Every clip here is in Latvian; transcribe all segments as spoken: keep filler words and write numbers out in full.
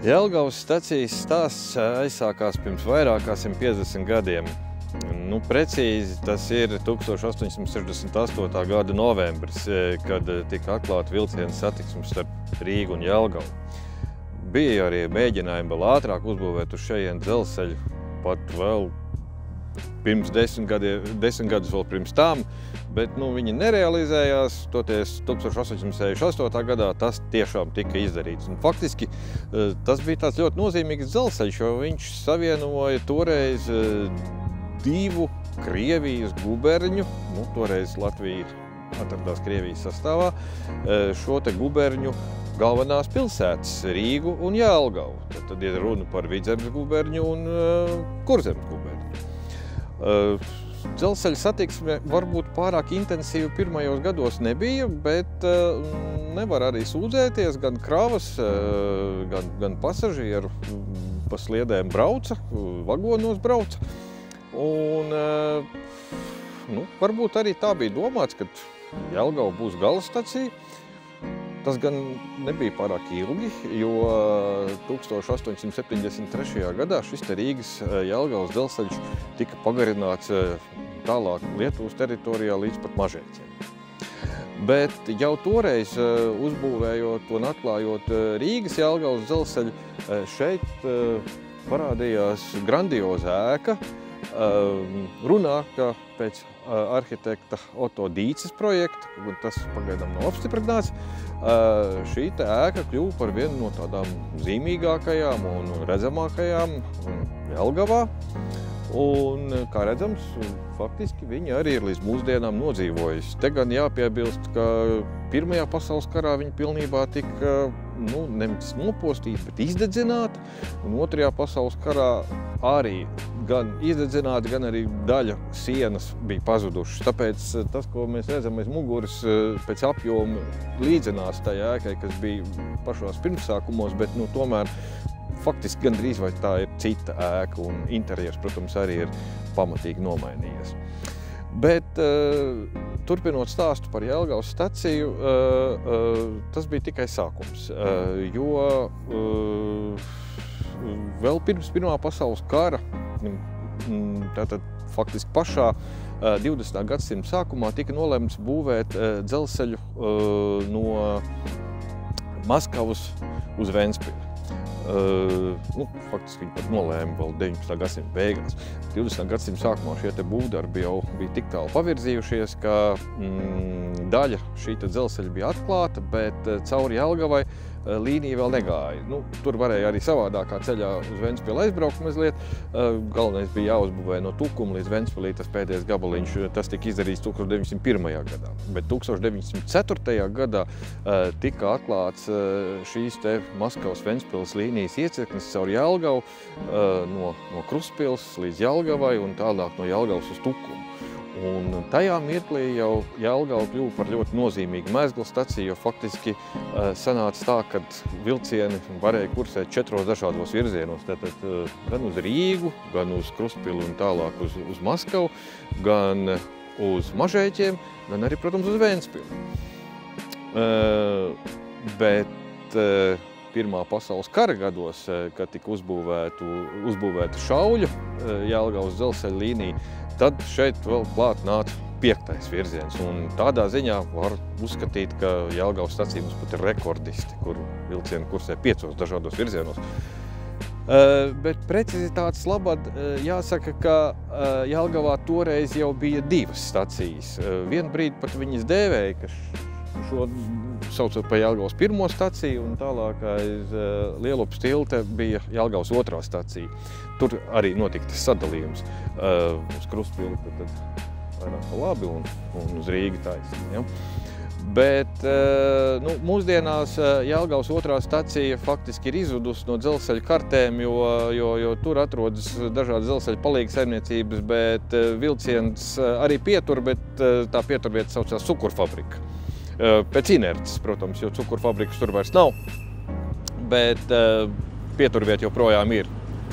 Jelgavas stacijas stāsts aizsākās pirms vairāk kā simt piecdesmit gadiem. Nu, precīzi tas ir tūkstoš astoņsimt sešdesmit astotā gada novembris, kad tika atklāta vilciena satiksme starp Rīgu un Jelgavu. Bija arī mēģinājumi vēl ātrāk uzbūvēt uz šejienes dzelzceļu, pat vēl pirms desmit, gadi, desmit gadus vēl pirms tam, bet nu, viņi nerealizējās, toties tūkstoš astoņsimt sešdesmit astotā gadā tas tiešām tika izdarīts. Un faktiski tas bija tāds ļoti nozīmīgs dzelzceļš, jo viņš savienoja toreiz divu Krievijas guberņu, nu, toreiz Latvija atradās Krievijas sastāvā, šo te guberņu galvenās pilsētas Rīgu un Jelgavu. Tad, tad ir runa par Vidzemes guberņu un uh, Kurzemes guberņu. Uh, Dzelzceļa satiksme varbūt pārāk intensīva pirmajos gados nebija, bet uh, nevar arī sūdzēties, gan kravas, uh, gan, gan pasažieru pa sliedēm brauca, vagonos brauca. Un, uh, nu, varbūt arī tā bija domāts, ka Jelgava būs galastacija. Tas gan nebija pārāk ilgi, jo tūkstoš astoņsimt septiņdesmit trešajā gadā šis te Rīgas Jelgavas dzelzceļš tika pagarināts tālāk Lietuvas teritorijā līdz pat Mažeikiem. Bet jau toreiz, uzbūvējot un atklājot Rīgas Jelgavas dzelzceļu, šeit parādījās grandioza ēka. Runā, ka pēc arhitekta Oto Dīces projekta, un tas pagaidām nav apstiprināts, šī te ēka kļuva par vienu no tādām zīmīgākajām un redzamākajām Jelgavā. Un, kā redzams, faktiski viņi arī ir līdz mūsdienām nodzīvojusi. Te gan jāpiebilst, ka Pirmajā pasaules karā viņi pilnībā tika, nu, nevis nopostīti, bet izdedzināti. Un Otrajā pasaules karā arī gan izdedzināti, gan arī daļa sienas bija pazudušas. Tāpēc tas, ko mēs redzam aiz muguras, pēc apjoma līdzinās tajā ēkai, kas bija pašos pirmsākumos, bet nu, tomēr faktiski gandrīz vai tā ir cita ēka, un interjers, protams, arī ir pamatīgi nomainījies. Bet uh, turpinot stāstu par Jelgavas staciju, uh, uh, tas bija tikai sākums, uh, jo uh, vēl pirms Pirmā pasaules kara, tātad faktiski pašā uh, divdesmitā gadsimta sākumā tika nolemts būvēt uh, dzelzceļu uh, no Maskavas uz Ventspili. Uh, nu, faktiski viņi pat nolēma vēl deviņpadsmitā gadsimta beigās. divdesmitā gadsimta sākumā šie te būvdarbi jau bija tik tālu pavirzījušies, ka mm, daļa šī te dzelzceļa bija atklāta, bet uh, cauri Jelgavai uh, līnija vēl negāja. Nu, tur varēja arī savādākā ceļā uz Ventspili aizbraukt mazliet. Uh, galvenais bija jāuzbūvē no Tukuma līdz Ventspilī, tas pēdējais gabaliņš, tas tika izdarīts tūkstoš deviņsimt pirmajā gadā. Bet tūkstoš deviņsimt ceturtajā gadā uh, tika atklāts uh, šīs te Maskavas Ventspiles līnijas iecirknis caur Jelgavu, uh, no, no Krustpils līdz Jelgavai un tālāk no Jelgavas uz Tukumu. Un tajā mirklī jau Jelgava kļuva par ļoti nozīmīgu mezgla staciju, jo faktiski uh, sanāca tā, ka vilcieni varēja kursēt četros dažādos virzienos. Tātad uh, gan uz Rīgu, gan uz Krustpilu un tālāk uz, uz Maskavu, gan uz Mažeiķiem, gan arī, protams, uz Ventspili. Uh, bet uh, Pirmā pasaules kara gados, kad tika uzbūvēta, uzbūvēta šauļu Jelgavas dzelzceļa līnija, tad šeit vēl klāt nāca piektais virziens. Un tādā ziņā var uzskatīt, ka Jelgavas stacija mums pat ir rekordisti, kur vilcieni kursē piecos dažādos virzienos. Bet precizitātes labad jāsaka, ka Jelgavā toreiz jau bija divas stacijas. Vienu brīdi pat viņas dēvēja, ka šo saucot par Jelgavas pirmo staciju, un tālāk aiz uh, Lielupas tilta bija Jelgavas otrā stacija. Tur arī notika tas sadalījums uh, uz Krustpili, tad, tad vairāk pa labi un, un uz Rīgu taisni. Ja? Bet uh, nu, mūsdienās uh, Jelgavas otrā stacija faktiski ir izzudusi no dzelzceļa kartēm, jo, jo, jo tur atrodas dažādas dzelzceļa palīga saimniecības, bet uh, vilciens uh, arī pietur, bet uh, tā pieturvieta saucās cukurfabrika. Pēc inerces, protams, jo cukurfabrikas tur vairs nav, bet uh, pieturvieta joprojām ir.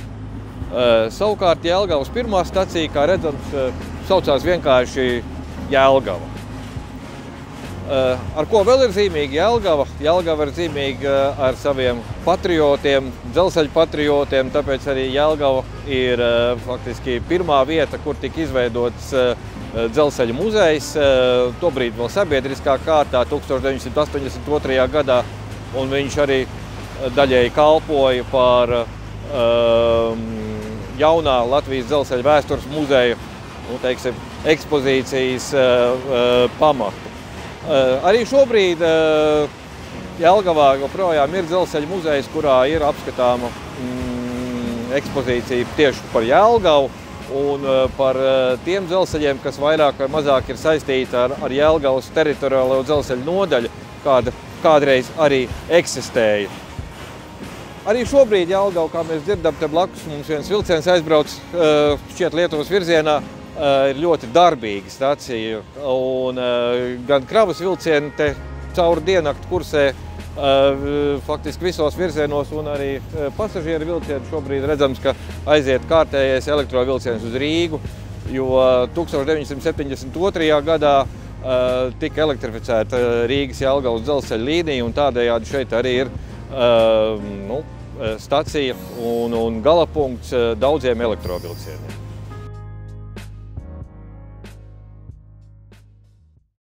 Uh, savukārt Jelgavas pirmā stacija, kā redzams, uh, saucās vienkārši Jelgava. Ar ko vēl ir zīmīga Jelgava? Jelgava ir zīmīga ar saviem patriotiem, dzelzceļa patriotiem, tāpēc arī Jelgava ir faktiski pirmā vieta, kur tika izveidots dzelzceļa muzejs, tobrīd vēl sabiedriskā kārtā, tūkstoš deviņsimt astoņdesmit otrajā gadā, un viņš arī daļēji kalpoja par um, jaunā Latvijas dzelzceļa vēstures muzeja, nu, teiksim, ekspozīcijas uh, pamatu. Uh, arī šobrīd uh, Jelgavā joprojām ir dzelzceļa muzejs, kurā ir apskatāma mm, ekspozīcija tieši par Jelgavu un uh, par uh, tiem dzelzceļiem, kas vairāk vai mazāk ir saistīti ar, ar Jelgavas teritoriālo dzelzceļa nodaļu, kāda kādreiz arī eksistēja. Arī šobrīd Jelgava, kā mēs dzirdam, te blakus mums viens vilciens aizbrauc uh, šķiet Lietuvas virzienā, ir ļoti darbīga stacija, un gan kravas vilcieni te cauri diennakti kursē faktiski visos virzienos, un arī pasažieru vilcieni šobrīd redzams, ka aiziet kārtējais elektrovilciens uz Rīgu, jo tūkstoš deviņsimt septiņdesmit otrajā gadā tika elektrificēta Rīgas Jelgavas dzelzceļa līnija, un tādējādi šeit arī ir nu, stacija un, un galapunkts daudziem elektrovilcieniem.